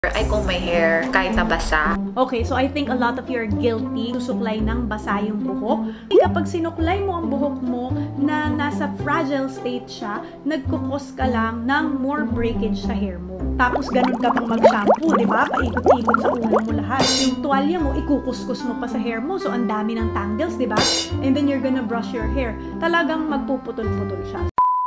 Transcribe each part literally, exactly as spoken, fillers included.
I comb my hair kahit nabasa. Okay, so I think a lot of you are guilty susuklay ng basa yung buhok. Kapag sinuklay mo ang buhok mo na nasa fragile state siya, nagkukos ka lang ng more breakage sa hair mo. Tapos ganun ka pang mag-shampoo, di ba? Paikot-ikot sa ulo mo lahat. Yung tuwalya mo, ikukuskus mo pa sa hair mo. So ang dami ng tangles, di ba? And then you're gonna brush your hair. Talagang magpuputol-putol siya.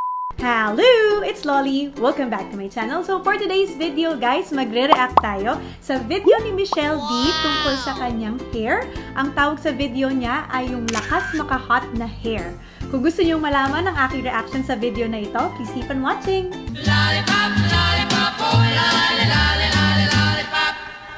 Haloo! It's Lolly! Welcome back to my channel. So for today's video, guys, magre-react tayo sa video ni Michelle Dy tungkol sa kanyang hair. Ang tawag sa video niya ay yung Lakas Maka HOT na hair. Kung gusto niyo malaman ang aking reaction sa video na ito, please keep on watching! Lollipop, lollipop, oh, lolly, lolly, lolly, lollipop.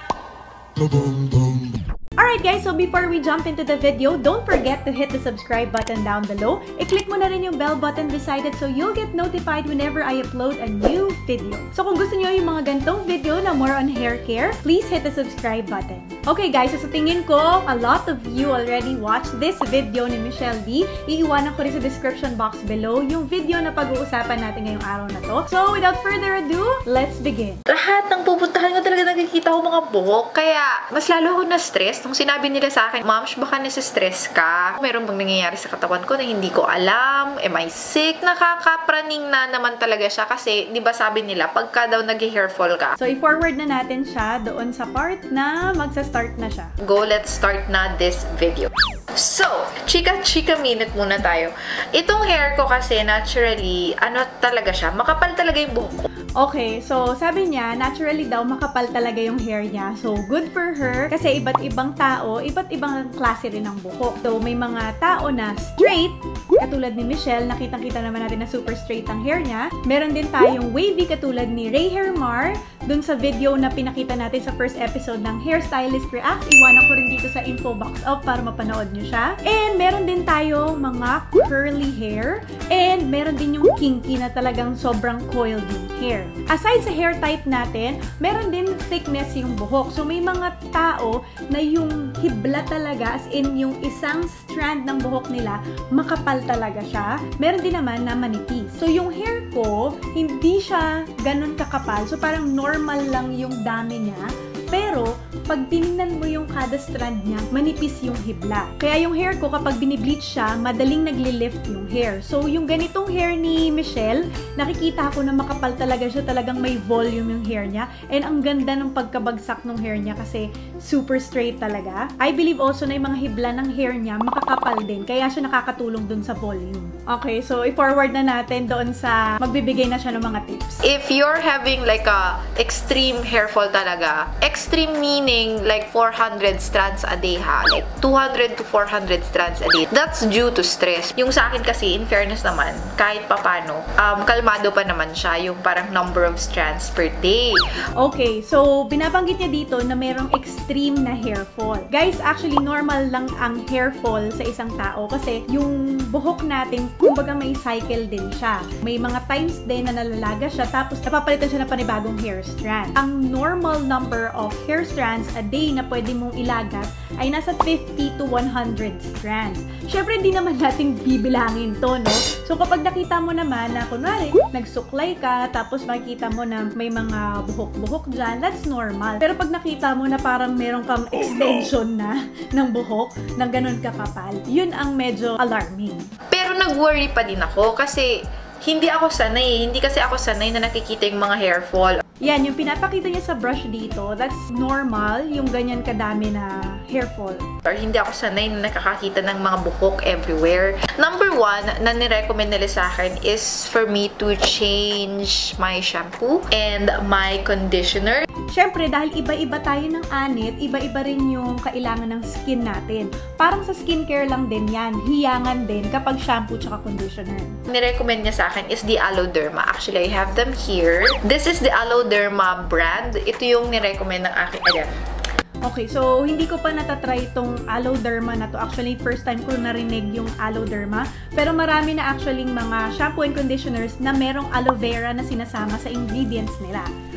Boom, boom. Alright guys, so before we jump into the video, don't forget to hit the subscribe button down below. I-click mo na rin yung bell button beside it so you'll get notified whenever I upload a new video. So kung gusto niyo yung mga gantong video na more on hair care, please hit the subscribe button. Okay guys, so sa tingin ko, a lot of you already watched this video ni Michelle Dy. Iiwanan ko rin sa description box below yung video na pag-uusapan natin ngayong araw na to. So without further ado, let's begin. Lahat ng pupuntahan ko talaga nakikita ko mga buhok, kaya mas lalo ako na-stress nung sinabi nila sa akin, Moms, baka nasa-stress ka. Meron bang nangyayari sa katawan ko na hindi ko alam? Am I sick? Nakakapraning na naman talaga siya kasi, di ba sabi nila, pagka daw nag-hair fall ka. So, i-forward na natin siya doon sa part na magsa-start na siya. Go, let's start na this video. So, chika-chika minute muna tayo. Itong hair ko kasi, naturally, ano talaga siya, makapal talaga yung buhok ko. Okay, so sabi niya, naturally daw makapal talaga yung hair niya. So, good for her kasi iba't ibang tao, iba't ibang klase rin ng buhok. So, may mga tao na straight, katulad ni Michelle, nakitang-kita naman natin na super straight ang hair niya. Meron din tayong wavy katulad ni Ray Hairmar, dun sa video na pinakita natin sa first episode ng Hairstylist Reacts. Iwanan ko rin dito sa info box up para mapanood nyo siya. And meron din tayong mga curly hair. And meron din yung kinky na talagang sobrang coiled yung hair. Aside sa hair type natin, meron din thickness yung buhok. So, may mga tao na yung hibla talaga, as in yung isang strand ng buhok nila, makapal talaga siya. Meron din naman na manipis. So, yung hair ko, hindi siya ganun kakapal. So, parang normal lang yung dami niya. Pero, pag tinignan mo yung kada strand niya, manipis yung hibla. Kaya yung hair ko, kapag binibleach siya, madaling nagli-lift yung hair. So, yung ganitong hair ni Michelle, nakikita ko na makapal talaga siya. Talagang may volume yung hair niya. And ang ganda ng pagkabagsak ng hair niya kasi super straight talaga. I believe also na yung mga hibla ng hair niya, makakapal din. Kaya siya nakakatulong dun sa volume. Okay, so i-forward na natin doon sa magbibigay na siya ng mga tips. If you're having like a extreme hair fall talaga, extreme meaning like four hundred strands a day ha. Like two hundred to four hundred strands a day. That's due to stress. Yung sa akin kasi, in fairness naman, kahit papano, um, kalmado pa naman siya yung parang number of strands per day. Okay, so binabanggit niya dito na merong extreme na hair fall. Guys, actually normal lang ang hair fall sa isang tao kasi yung buhok natin, kumbaga may cycle din siya. May mga times din na nalalaga siya tapos napapalitan siya ng panibagong hair strand. Ang normal number of hair strands a day na pwede mong ilagas ay nasa fifty to one hundred strands. Syempre, hindi naman natin bibilangin to, no? So, kapag nakita mo naman na, kunwari, nagsuklay ka, tapos makikita mo na may mga buhok-buhok dyan, that's normal. Pero pag nakita mo na parang meron kang extension na ng buhok, na ganun kakapal, yun ang medyo alarming. Pero nag-worry pa din ako kasi hindi ako sanay. Hindi kasi ako sanay na nakikita yung mga hair fall. Yan, yung pinapakita niya sa brush dito, that's normal, yung ganyan kadami na hair fall. Or hindi ako sanay na nakakakita ng mga buhok everywhere. Number one na nirecommend nila sa akin is for me to change my shampoo and my conditioner. Siyempre, dahil iba-iba tayo ng anit, iba-iba rin yung kailangan ng skin natin. Parang sa skincare lang din yan, hiyangan din kapag shampoo tsaka conditioner. Nirecommend niya sa akin is the Aloe Derma. Actually, I have them here. This is the Aloe Derma brand. Ito yung nirecommend ng akin. Ayan. Okay, so hindi ko pa natatry itong Aloe Derma na to. Actually, first time ko narinig yung Aloe Derma. Pero marami na actually mga shampoo and conditioners na merong aloe vera na sinasama sa ingredients nila.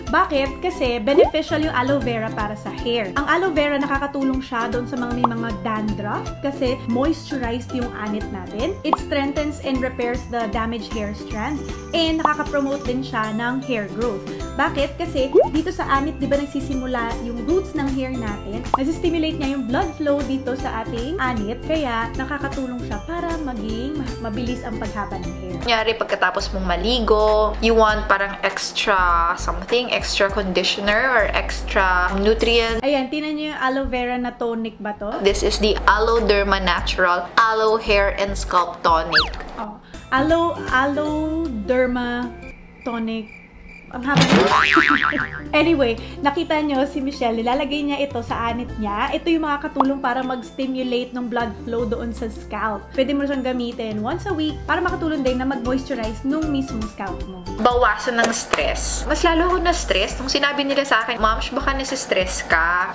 Bakit? Kasi beneficial yung aloe vera para sa hair. Ang aloe vera nakakatulong siya doon sa mga may mga dandruff kasi moisturized yung anit natin. It strengthens and repairs the damaged hair strands and nakaka-promote din siya ng hair growth. Bakit? Kasi dito sa anit, di ba nagsisimula yung roots ng hair natin? Nasi-stimulate niya yung blood flow dito sa ating anit kaya nakakatulong siya para maging mabilis ang paghaba ng hair. Kunyari, pagkatapos mong maligo, you want parang extra something, extra conditioner or extra nutrient. Ayan, tinan niyo yung aloe vera na tonic ba to? This is the Aloe Derma Natural Aloe Hair and Scalp Tonic. Oh, aloe, aloe derma tonic. Ang haba na. Anyway, nakita nyo si Michelle, nilalagay niya ito sa anit niya. Ito yung makakatulong para mag-stimulate ng blood flow doon sa scalp. Pwede mo siyang gamitin once a week para makatulong din na mag-moisturize nung mismong scalp mo. Bawasan ng stress. Mas lalo ako na-stress nung sinabi nila sa akin, Moms, baka nasi-stress ka.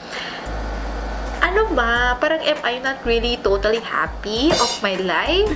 Ano ba? Parang am I not really totally happy of my life?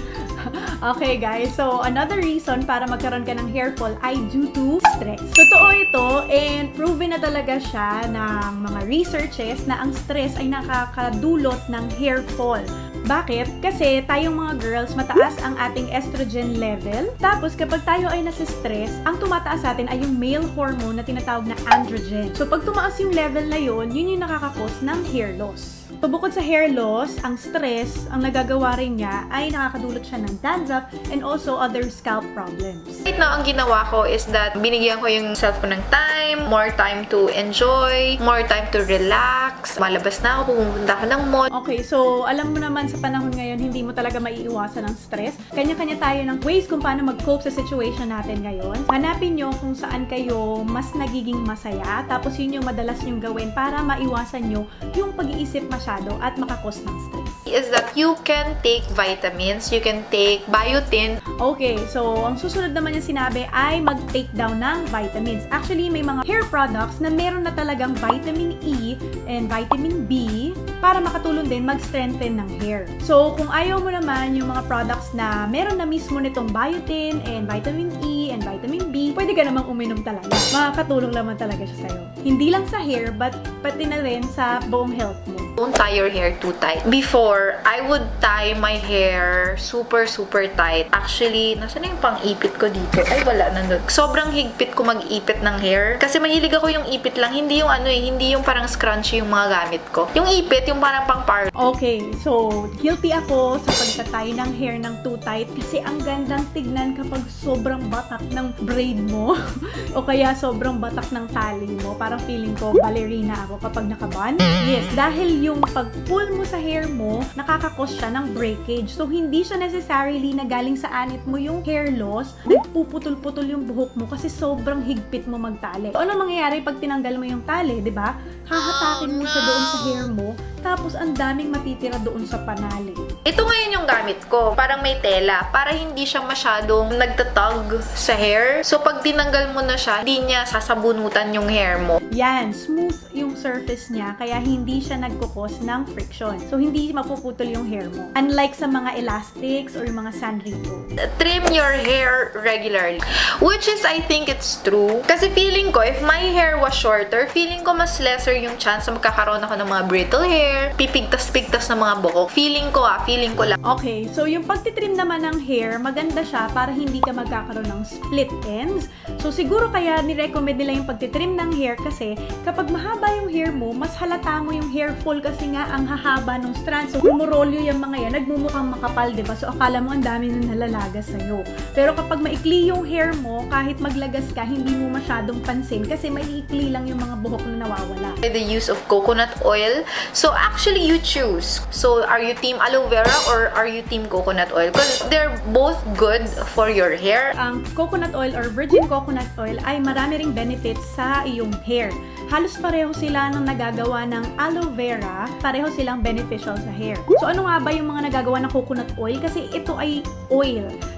Okay guys, so another reason para magkaroon ka ng hair fall ay due to stress. Totoo ito and proven na talaga siya ng mga researches na ang stress ay nakakadulot ng hair fall. Bakit? Kasi tayong mga girls, mataas ang ating estrogen level. Tapos kapag tayo ay nasa-stress, ang tumataas sa atin ay yung male hormone na tinatawag na androgen. So pag tumaas yung level na yun, yun yung nakakakos ng hair loss. So, bukod sa hair loss, ang stress, ang nagagawa rin niya ay nakakadulot siya ng dandruff and also other scalp problems. Right now, ang ginawa ko is that binigyan ko yung self ko ng time, more time to enjoy, more time to relax. Malabas na ako, pumunta ako ng mall. Okay, so alam mo naman sa panahon ngayon, hindi mo talaga maiiwasan ng stress. Kanya-kanya tayo ng ways kung paano mag-cope sa situation natin ngayon. Hanapin nyo kung saan kayo mas nagiging masaya, tapos yun yung madalas nyong gawin para maiwasan nyo yung pag-iisip masyado at makakos ng stress. Is that you can take vitamins, you can take biotin. Okay, so ang susunod naman yung sinabi ay mag-take down ng vitamins. Actually, may mga hair products na meron na talagang vitamin E and vitamin B para makatulong din mag-strengthen ng hair. So, kung ayaw mo naman yung mga products na meron na mismo nitong biotin and vitamin E and vitamin B, pwede ka namang uminom talaga. Makakatulong naman talaga siya sa'yo. Hindi lang sa hair, but pati na rin sa buong health mo. Don't tie your hair too tight. Before, I would tie my hair super, super tight. Actually, nasa na yung pang-ipit ko dito? Ay, wala nandun. Sobrang higpit ko mag-ipit ng hair. Kasi mahilig ako yung ipit lang. Hindi yung ano eh, hindi yung parang scrunchy yung mga gamit ko. Yung ipit, yung parang pang-par. Okay, so, guilty ako sa pagtatay ng hair ng too tight kasi ang gandang tignan kapag sobrang batak ng braid mo o kaya sobrang batak ng tali mo. Parang feeling ko, ballerina ako kapag nakaban. Yes, dahil yung pag-pull mo sa hair mo, nakakakos siya ng breakage. So, hindi siya necessarily na galing sa anit mo yung hair loss, nagpuputol-putol yung buhok mo kasi sobrang higpit mo magtali. So, ano mangyayari pag tinanggal mo yung tali, di ba? Hahatakin mo siya doon sa hair mo, tapos ang daming matitira doon sa panali. Ito ngayon yung gamit ko. Parang may tela. Para hindi siya masyadong nagtatag sa hair. So, pag tinanggal mo na siya, hindi niya sasabunutan yung hair mo. Yan. Smooth yung surface niya, kaya hindi siya nagkukos ng friction. So, hindi mapuputol yung hair mo. Unlike sa mga elastics or yung mga Sanrico. Trim your hair regularly. Which is, I think it's true. Kasi feeling ko, if my hair was shorter, feeling ko mas lesser yung chance na magkakaroon ako ng mga brittle hair, pipigtas-pigtas na mga buhok. Feeling ko ah, feeling ko lang. Okay, so yung pagtitrim naman ng hair, maganda siya para hindi ka magkakaroon ng split ends. So siguro kaya ni-recommend nila yung pagtitrim ng hair kasi kapag mahaba yung hair mo, mas halata mo yung hair fall kasi nga ang hahaba ng strand. So rumurolyo yung mga yan, nagmumukhang makapal, diba? So akala mo ang dami na nalalagas sa'yo. Pero kapag maikli yung hair mo, kahit maglagas ka, hindi mo masyadong pansin kasi maiikli lang yung mga buhok na nawawala. The use of coconut oil. So actually, you choose. So are you team aloe vera or are you team coconut oil? Because they're both good for your hair. Ang coconut oil or virgin coconut oil ay marami ring benefits sa iyong hair. Halos pareho sila ng nagagawa ng aloe vera, pareho silang beneficial sa hair. So ano nga ba yung mga nagagawa ng coconut oil? Kasi ito ay oil. So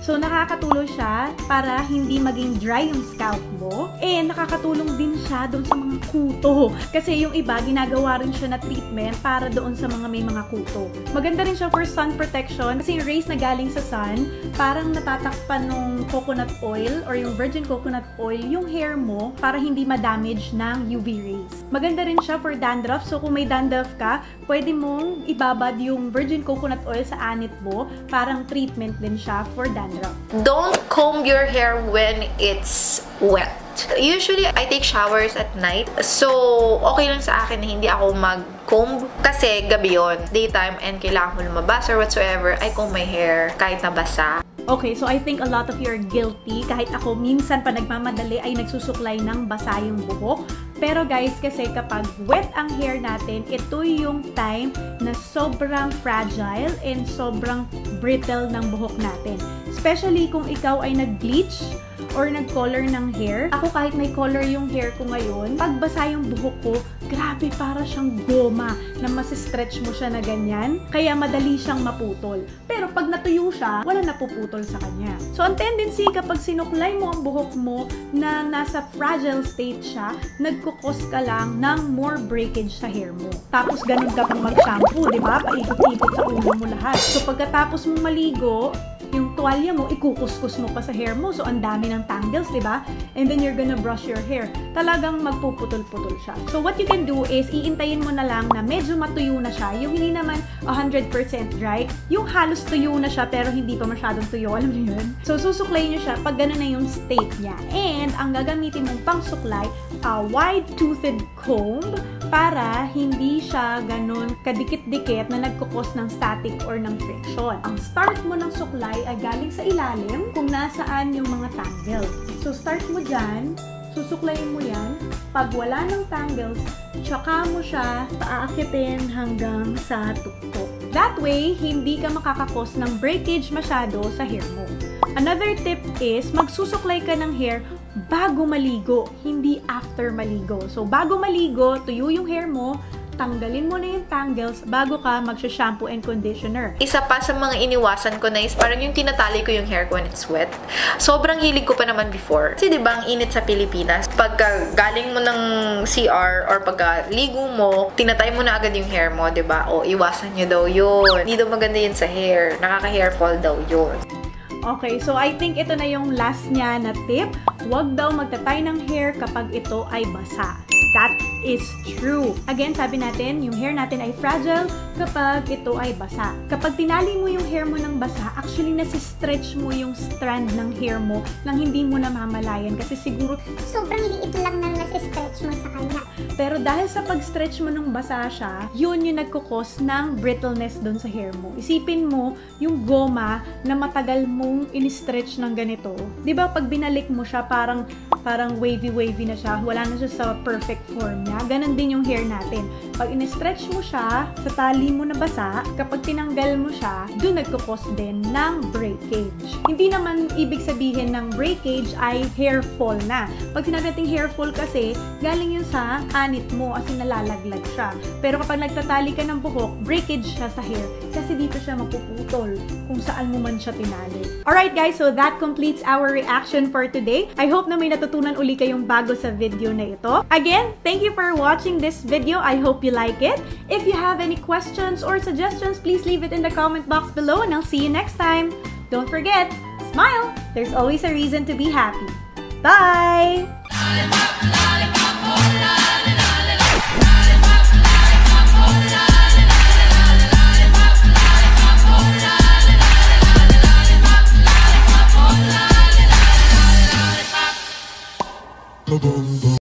So, nakakatulong siya para hindi maging dry yung scalp mo. And nakakatulong din siya doon sa mga kuto. Kasi yung iba, ginagawa rin siya na treatment para doon sa mga may mga kuto. Maganda rin siya for sun protection kasi yung rays na galing sa sun, parang natatakpan ng coconut oil or yung virgin coconut oil yung hair mo para hindi ma-damage ng U V rays. Maganda rin siya for dandruff. So, kung may dandruff ka, pwede mong ibabad yung virgin coconut oil sa anit mo. Parang treatment din siya for dandruff. Don't comb your hair when it's wet. Usually, I take showers at night. So, okay lang sa akin na hindi ako mag-comb kasi gabi yun. Daytime and kailangan ko lumabas or whatsoever, I comb my hair kahit nabasa. Okay, so I think a lot of you are guilty. Kahit ako, minsan pa nagmamadali ay nagsusuklay ng basa yung buhok. Pero guys, kasi kapag wet ang hair natin, ito yung time na sobrang fragile and sobrang brittle ng buhok natin. Especially kung ikaw ay nag-bleach or nag-color ng hair. Ako kahit may color yung hair ko ngayon, pag basa yung buhok ko, grabe para siyang goma na masistretch mo siya na ganyan. Kaya madali siyang maputol. Pero pag natuyo siya, wala napuputol sa kanya. So ang tendency kapag sinuklay mo ang buhok mo na nasa fragile state siya, nagkukos ka lang ng more breakage sa hair mo. Tapos ganun ka pang mag-shampoo, di ba? Paikot-ikot sa ulo mo lahat. So pagkatapos mo maligo, yung tuwalya mo, ikukuskus mo pa sa hair mo. So, ang dami ng tangles, di ba? And then, you're gonna brush your hair. Talagang magpuputol-putol siya. So, what you can do is, iintayin mo na lang na medyo matuyo na siya. Yung hindi naman one hundred percent dry. Yung halos tuyo na siya, pero hindi pa masyadong tuyo. Alam niyo yun? So, susuklayin niyo siya pag gano'n na yung state niya. And, ang gagamitin mong pang suklay, a wide-toothed comb para hindi siya ganun kadikit-dikit na nagkukos ng static or ng friction. Ang start mo ng suklay ay galing sa ilalim kung nasaan yung mga tangles. So, start mo dyan, susuklayin mo yan. Pag wala ng tangles, tsaka mo siya paaakitin hanggang sa tuktok. That way, hindi ka makakakos ng breakage masyado sa hair mo. Another tip is, magsusuklay ka ng hair bago maligo, hindi after maligo. So, bago maligo, tuyo yung hair mo, tanggalin mo na yung tangles bago ka magsha-shampoo and conditioner. Isa pa sa mga iniwasan ko na is parang yung tinatali ko yung hair ko when it's wet. Sobrang hilig ko pa naman before. Kasi diba ang init sa Pilipinas, pagka galing mo ng C R or pagka ligo mo, tinatay mo na agad yung hair mo, diba? O iwasan nyo daw yun. Hindi daw maganda yun sa hair. Nakaka-hair fall daw yun. Okay, so I think ito na yung last niya na tip. Huwag daw magtatay ng hair kapag ito ay basa. That is true. Again, sabi natin, yung hair natin ay fragile kapag ito ay basa. Kapag tinali mo yung hair mo ng basa, actually nasi-stretch mo yung strand ng hair mo nang hindi mo namamalayan kasi siguro sobrang liit lang na nasi-stretch mo sa kanya. Pero dahil sa pag-stretch mo nung basa siya, yun yung nagkukos ng brittleness doon sa hair mo. Isipin mo yung goma na matagal mong in-stretch ng ganito. Di ba pag binalik mo siya, parang parang wavy-wavy na siya. Wala na siya sa perfect form niya. Ganon din yung hair natin. Pag in-stretch mo siya, sa tali mo na basa, kapag tinanggal mo siya, doon nagkukos din ng breakage. Hindi naman ibig sabihin ng breakage ay hair fall na. Pag sinabi natin hair fall kasi, galing yun sa anit mo as in nalalaglag siya. Pero kapag nagtatali ka ng buhok, breakage siya sa hair kasi dito siya mapuputol kung saan mo man siya tinali. Alright guys, so that completes our reaction for today. I hope na may natutunan uli kayong bago sa video na ito. Again, thank you for watching this video. I hope you like it. If you have any questions or suggestions, please leave it in the comment box below and I'll see you next time. Don't forget, smile! There's always a reason to be happy. Bye!